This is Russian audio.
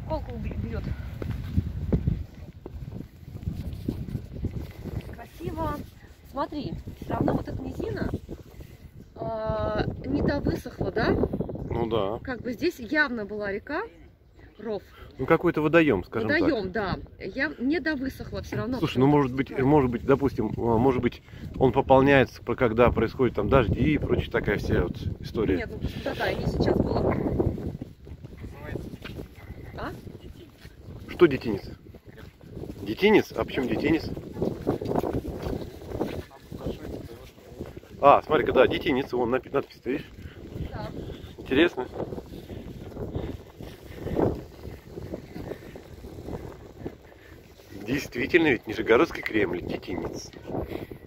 колокол бьет. Красиво. Смотри, все равно вот эта низина не довысохла, да? Ну да. Как бы здесь явно была река, ров. Ну какой-то водоем, скажем так. Водоем, да. Я не довысохла все равно. Слушай, ну может быть, допустим, может быть, он пополняется, когда происходит там дожди и прочая такая вся вот история. Нет, ну да, и не сейчас было. А? Что детинец? Детинец? А почему детинец? А, смотри-ка, да, детинец, вон надпись, ты видишь? Да. Интересно. Действительно, ведь Нижегородский Кремль, детинец.